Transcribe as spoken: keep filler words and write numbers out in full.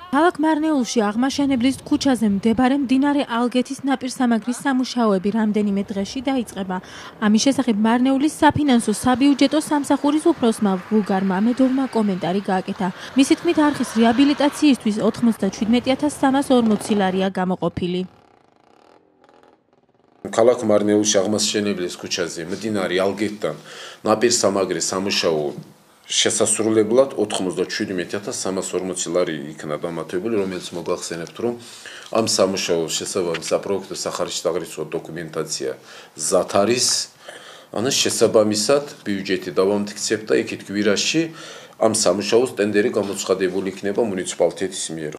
ქალაქ მარნეულში აღმაშენებლის ქუჩაზე მდებარე მდინარე ალგეთის ნაპირსამაგრის სამუშაოები რამდენიმე დღეში დაიწყება. ამის შესახებ მარნეულის საფინანსო საბიუჯეტო სამსახურის უფროსმა ვულგარმა ამედოვმა კომენტარი გააკეთა. მისი თქმით, არხის რეაბილიტაციისთვის ოთხმოცდაჩვიდმეტი ათას სამას ორმოცი ლარია გამოყოფილი. ქალაქ მარნეულში აღმაშენებლის ქუჩაზე მდინარე ალგეთთან ნაპირსამაგრის სამუშაო შესასრულებლად ოთხმოცდაჩვიდმეტი ათას სამას ორმოცი ლარი იქნა დამატებული, რომელიც მოგახსენებთ, რომ ამ სამუშაოს შესაბამის საპროექტო სახარისში დაღრიცვა დოკუმენტაცია მზად არის, ანუ შესაბამისად ბიუჯეტი დავამტკიცებთ და იქით გვირაში ამ სამუშაოს ტენდერი გამოცხადებული იქნება მუნიციპალიტეტის მიერ.